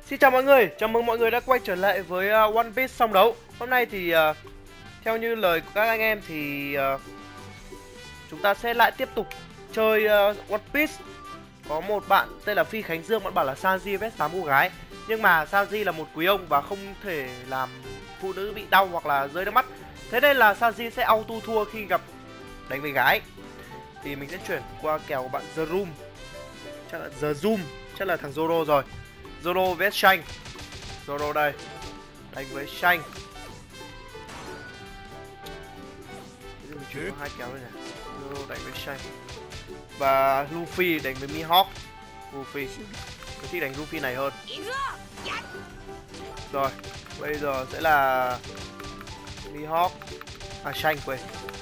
Xin chào mọi người, chào mừng mọi người đã quay trở lại với One Piece song đấu. Hôm nay thì theo như lời của các anh em thì chúng ta sẽ lại tiếp tục chơi One Piece. Có một bạn tên là Phi Khánh Dương, bạn bảo là Sanji vs 8 cô gái. Nhưng mà Sanji là một quý ông và không thể làm phụ nữ bị đau hoặc là rơi nước mắt. Thế nên là Sanji sẽ auto thua khi gặp đánh với gái. Thì mình sẽ chuyển qua kèo của bạn The Room. Chắc là The Zoom, chắc là thằng Zoro rồi. Zoro vs Shanks. Zoro đây đánh với Shanks. Mình chuyển hai kéo đây này. Zoro đánh với Shanks. Và Luffy đánh với Mihawk. Luffy có thích đánh Luffy này hơn. Rồi, bây giờ sẽ là Mihawk. À, Shanks quên.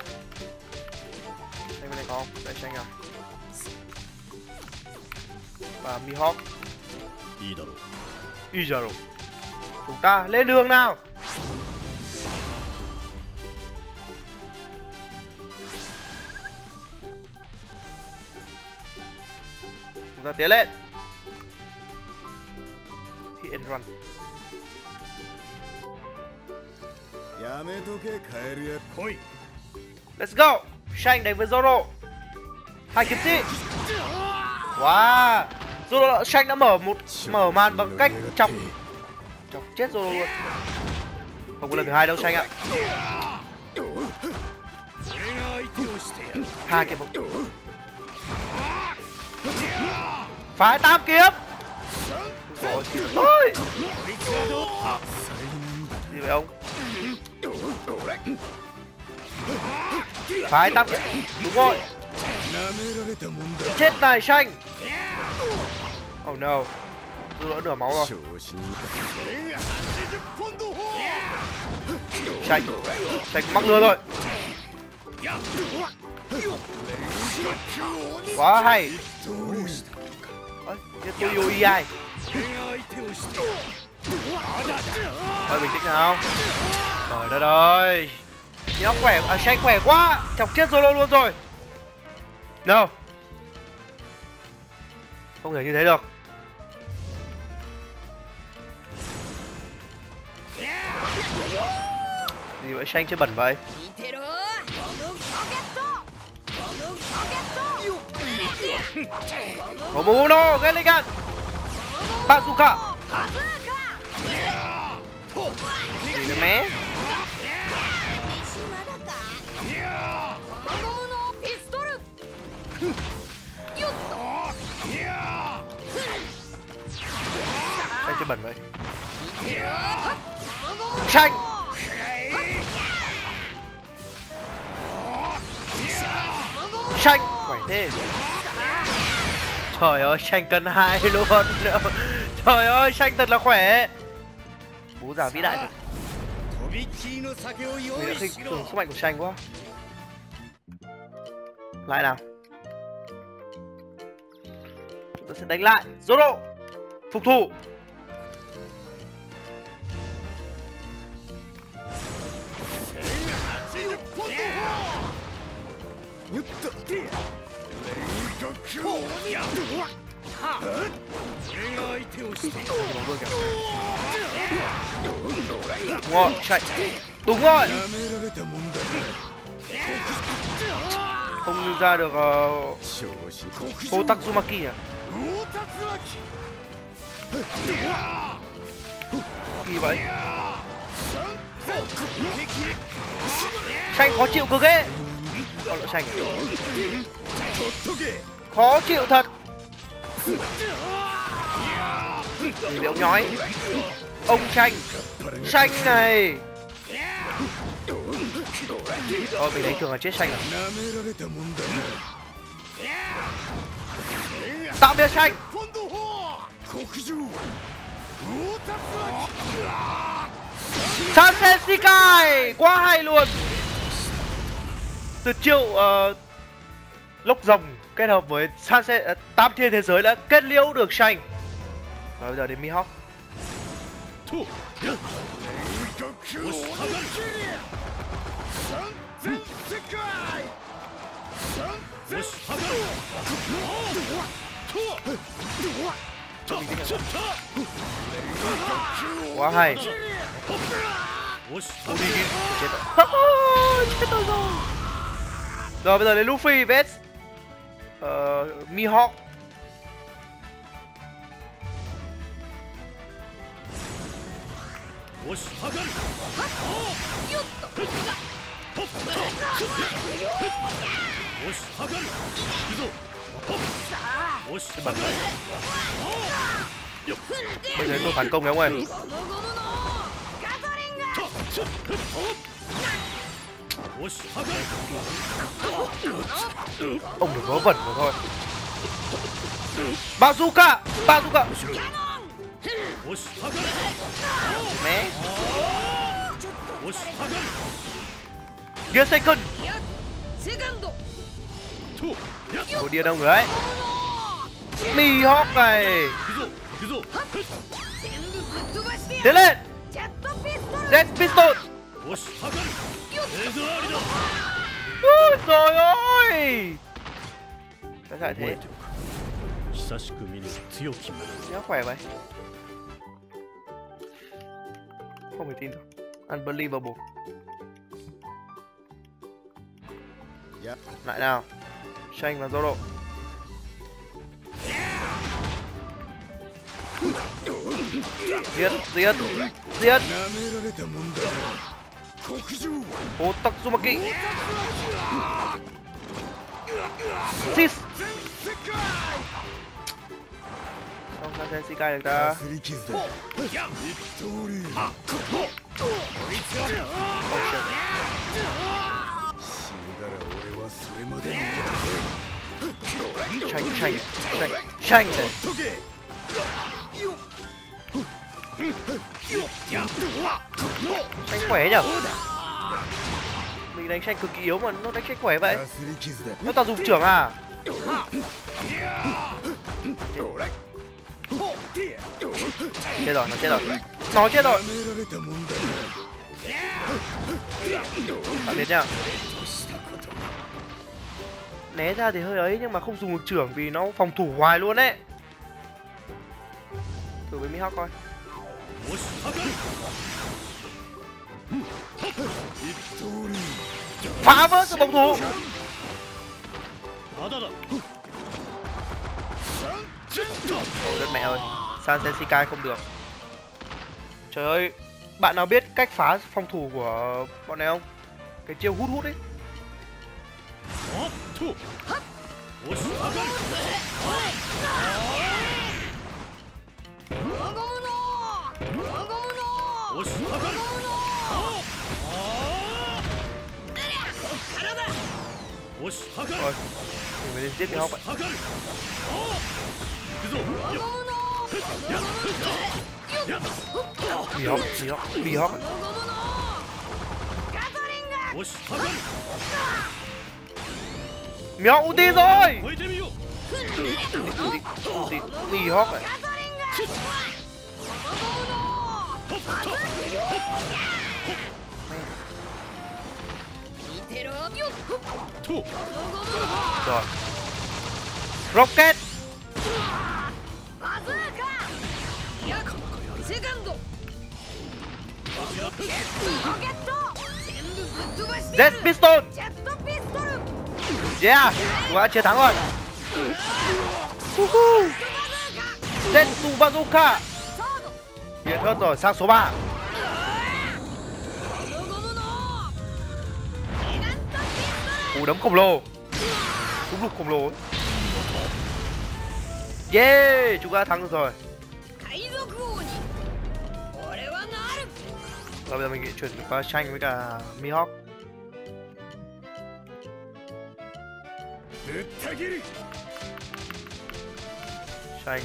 Shanks bên này có không? Đây Shanks à. Và Mihawk. Izaro. Chúng ta lên đường nào. Chúng ta tiến lên. Hit and run. Let's go. Shanks đánh với Zoro. Hai kiếm sĩ. Wow. Zoro, Shanks đã mở màn bằng cách chọc chết Zoro luôn. Không có lần thứ hai đâu Shanks ạ. Hai kiếm bóng. Phái tam kiếm. Rồi ôi. Gì vậy ông? Phái tam kiếm. Đúng rồi. Chết này Shanks. Oh no. Tôi đã nửa máu rồi. Shanks mắc lừa rồi. Quá hay. Tôi yêu AI. Thôi bình tĩnh nào. Trời đất ơi. Nó khỏe, Shanks khỏe quá. Chọc chết Zoro luôn rồi. No. Không thể như thế được. Gì vậy, Shanks chơi bẩn vậy? Momono, Geligan, Bazooka. Gì nữa mé? Shanks chơi bẩn vậy? Shanks. Shanks khỏe thế. Trời ơi, Shanks cân 2 luôn. Trời ơi, Shanks thật là khỏe. Bố già vĩ đại thật. Mình đã khinh thường sức mạnh của Shanks quá. Lại nào. Chúng ta sẽ đánh lại. Zoro phục thủ. Đúng rồi, chạy. Đúng rồi. Không ra được Kotatsumaki à? Kỳ vậy. Shanks khó chịu cực ấy. Con lợn Shanks khó chịu thật. Gì vậy ông nhói? Ông Shanks này. Thôi mình đánh thường là chết Shanks à? Tạm biệt Shanks. Sansekai quá hay luôn. Tuyệt chiêu lốc rồng kết hợp với Tam Thiên Thế Giới đã kết liễu được Shanks. Và bây giờ đến Mihawk. cho mình cái này. Quá hay. Odin chết rồi. Chết tôi rồi. Rồi bây giờ đến Luffy vs Mihawk. Bây giờ tôi phản công đấy ông ơi. Ông đừng vớ vẩn rồi thôi. Bazooka. Mẹ. Gear second. Cổ điên đâu người ấy. Mihawk này. Tiến lên. Jet pistol. Ôi trời ơi. Tại sao thế? Nhớ khỏe vậy. Không thể tin được. Unbelievable. Lại nào. Shang và Zoro. Giết. Otatsumaki. Sis. Không sao Sensikai được ta. Shang này. Shang khỏe nhở? Mình đánh Shang cực kỳ yếu mà nó đánh Shang khỏe vậy. Nó toàn dùng trưởng à? Chết rồi, nó chết rồi. Nó chết rồi. Tạm biệt nha. Né ra thì hơi ấy nhưng mà không dùng được trưởng vì nó phòng thủ hoài luôn đấy. Thử với Mihawk coi. Phá vỡ sự phòng thủ. Đất mẹ ơi. San Sensikai không được. Trời ơi. Bạn nào biết cách phá phòng thủ của bọn này không? Cái chiêu hút hút ấy. Rồi, mình phải lên tiếp Mihawk vậy. Mihawk. Mihawk ulti rồi. Mihawk này. Rồi. Rocket. Jet pistol. Yeah, chúng ta chiến thắng rồi. Jet bazooka. Hiện hết rồi, sang số 3. Cú đấm khổng lồ. Cú lục khổng lồ. Yeah, chúng ta thắng được rồi. Và bây giờ mình chuyển qua Shang với cả Mihawk. Shang,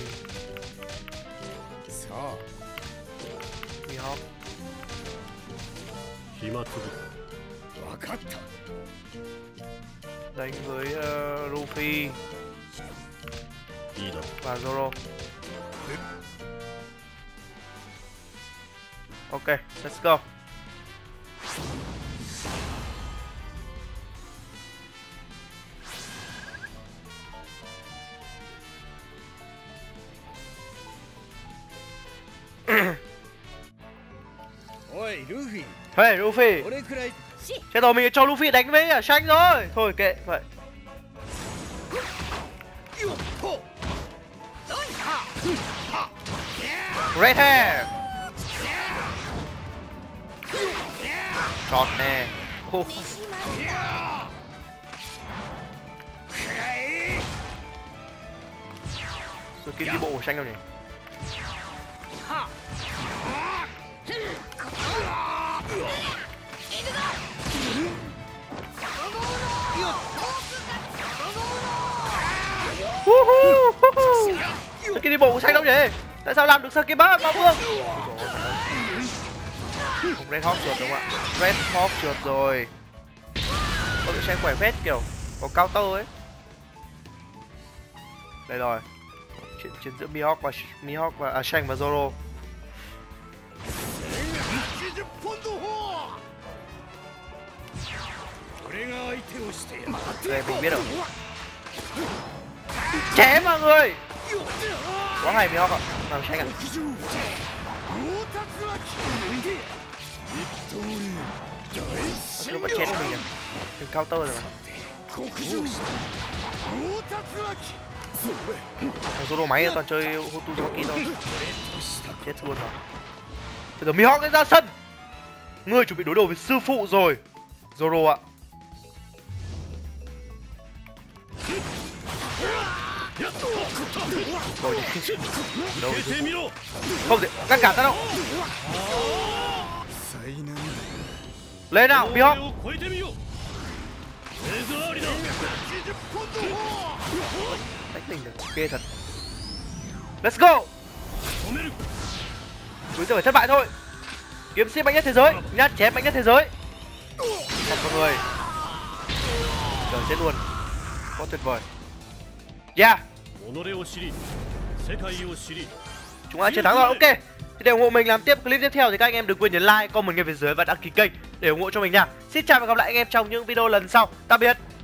Mihawk. Đánh với Luffy và Zoro. Ok, let's go. Hey Luffy. Thế rồi mình cho Luffy đánh với Shanks rồi. Thôi kệ vậy. Red hair. Chọt nè. Rồi kia đi bộ của Shanks đâu nhỉ? Sao kia đi bộ của Shanks đâu nhỉ? Tại sao làm được Saki Bác mà Vương? Không, Red Hawk trượt đúng không ạ? Red Hawk trượt rồi. Con bị Shanks khỏe phết kiểu có counter ấy. Đây rồi. Chiến giữa Mihawk và Shanks và Zoro. Đây mình biết rồi. Chém mọi người. Quá hay Mihawk ạ. Nào Shanks ạ. Nó vẫn chém mình à? Đừng counter rồi mà. Thằng Zoro máy toàn chơi Hotuzaki thôi. Chết luôn rồi. Bây giờ Mihawk ra sân. Ngươi chuẩn bị đối đầu với sư phụ rồi. Zoro ạ. Rồi đâu không thể ngăn cản ta đâu. Lên nào Mihawk. Đánh tỉnh được, ghê thật. Let's go. Bây giờ phải thất bại thôi. Kiếm sĩ mạnh nhất thế giới, nhát chém mạnh nhất thế giới. Thật mọi người. Trời chết luôn. Quá tuyệt vời. Yeah. Chúng ta chiến thắng rồi, ok. Thì để ủng hộ mình làm tiếp clip tiếp theo thì các anh em đừng quên nhấn like, comment ngay phía dưới và đăng ký kênh để ủng hộ cho mình nha. Xin chào và gặp lại anh em trong những video lần sau. Tạm biệt.